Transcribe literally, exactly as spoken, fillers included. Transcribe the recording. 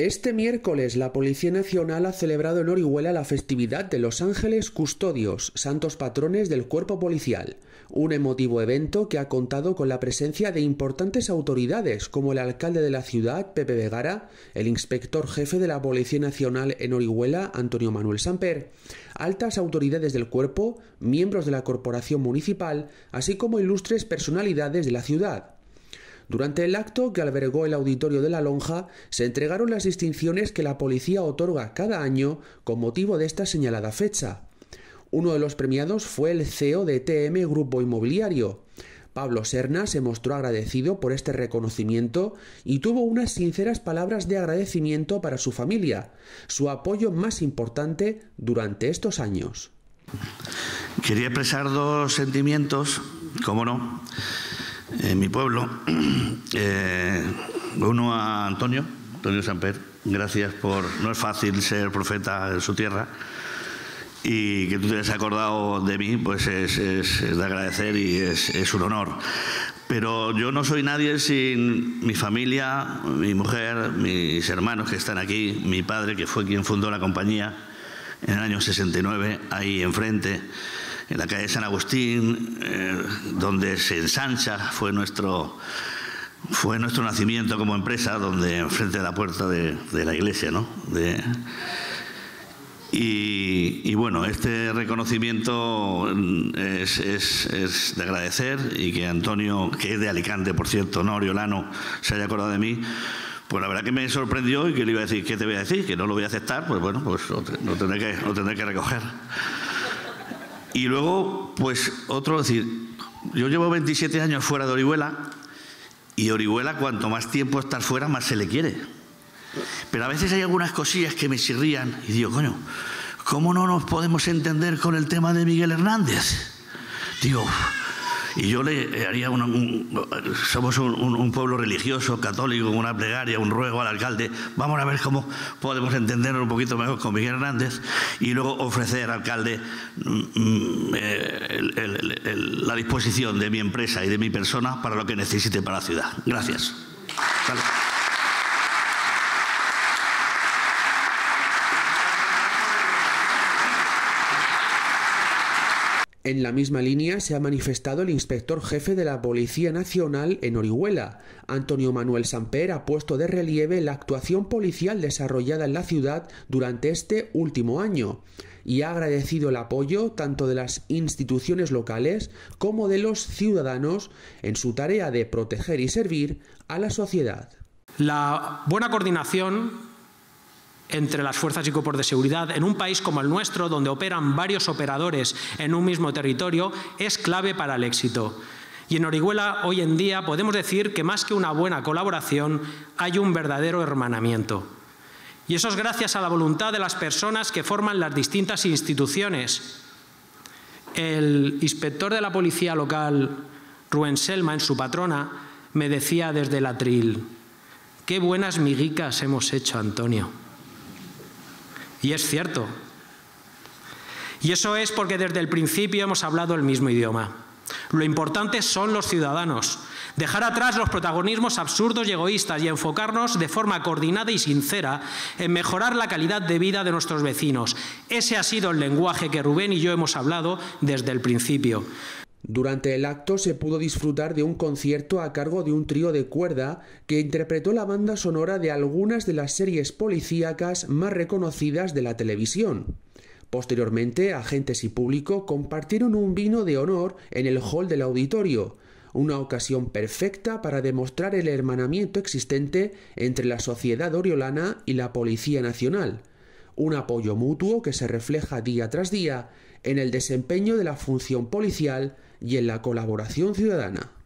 Este miércoles la Policía Nacional ha celebrado en Orihuela la festividad de los Ángeles Custodios, santos patrones del cuerpo policial, un emotivo evento que ha contado con la presencia de importantes autoridades como el alcalde de la ciudad, Pepe Vegara, el inspector jefe de la Policía Nacional en Orihuela, Antonio Manuel Samper, altas autoridades del cuerpo, miembros de la corporación municipal, así como ilustres personalidades de la ciudad. Durante el acto que albergó el auditorio de la Lonja, se entregaron las distinciones que la policía otorga cada año con motivo de esta señalada fecha. Uno de los premiados fue el C E O de T M Grupo Inmobiliario. Pablo Serna se mostró agradecido por este reconocimiento y tuvo unas sinceras palabras de agradecimiento para su familia, su apoyo más importante durante estos años. Quería expresar dos sentimientos, cómo no, en mi pueblo. Eh, uno a Antonio, Antonio Samper, gracias por... No es fácil ser profeta en su tierra y que tú te hayas acordado de mí, pues es, es, es de agradecer y es, es un honor. Pero yo no soy nadie sin mi familia, mi mujer, mis hermanos que están aquí, mi padre, que fue quien fundó la compañía en el año sesenta y nueve, ahí enfrente, en la calle San Agustín, eh, donde se ensancha, fue nuestro, fue nuestro nacimiento como empresa, donde enfrente de la puerta de, de la iglesia, ¿no? De, y, y bueno, este reconocimiento es, es, es de agradecer, y que Antonio, que es de Alicante, por cierto, no oriolano, se haya acordado de mí. Pues la verdad que me sorprendió y que le iba a decir, ¿qué te voy a decir? Que no lo voy a aceptar, pues bueno, pues lo, lo, tendré, que, lo tendré que recoger. Y luego, pues otro, es decir, yo llevo veintisiete años fuera de Orihuela, y Orihuela, cuanto más tiempo estar fuera, más se le quiere. Pero a veces hay algunas cosillas que me chirrían y digo, coño, ¿cómo no nos podemos entender con el tema de Miguel Hernández? Digo, y yo le haría un, un somos un, un, un pueblo religioso, católico, una plegaria, un ruego al alcalde. Vamos a ver cómo podemos entendernos un poquito mejor con Miguel Hernández, y luego ofrecer al alcalde mm, eh, el, el, el, la disposición de mi empresa y de mi persona para lo que necesite para la ciudad. Gracias. Vale. En la misma línea se ha manifestado el inspector jefe de la Policía Nacional en Orihuela. Antonio Manuel Samper ha puesto de relieve la actuación policial desarrollada en la ciudad durante este último año y ha agradecido el apoyo tanto de las instituciones locales como de los ciudadanos en su tarea de proteger y servir a la sociedad. La buena coordinación entre las fuerzas y cuerpos de seguridad en un país como el nuestro, donde operan varios operadores en un mismo territorio, es clave para el éxito. Y en Orihuela, hoy en día, podemos decir que más que una buena colaboración, hay un verdadero hermanamiento. Y eso es gracias a la voluntad de las personas que forman las distintas instituciones. El inspector de la policía local, Rubén Selma, en su patrona, me decía desde el atril, qué buenas miguicas hemos hecho, Antonio. Y es cierto. Y eso es porque desde el principio hemos hablado el mismo idioma. Lo importante son los ciudadanos. Dejar atrás los protagonismos absurdos y egoístas y enfocarnos de forma coordinada y sincera en mejorar la calidad de vida de nuestros vecinos. Ese ha sido el lenguaje que Rubén y yo hemos hablado desde el principio. Durante el acto se pudo disfrutar de un concierto a cargo de un trío de cuerda que interpretó la banda sonora de algunas de las series policíacas más reconocidas de la televisión. Posteriormente, agentes y público compartieron un vino de honor en el hall del auditorio, una ocasión perfecta para demostrar el hermanamiento existente entre la sociedad oriolana y la Policía Nacional, un apoyo mutuo que se refleja día tras día en el desempeño de la función policial y en la colaboración ciudadana.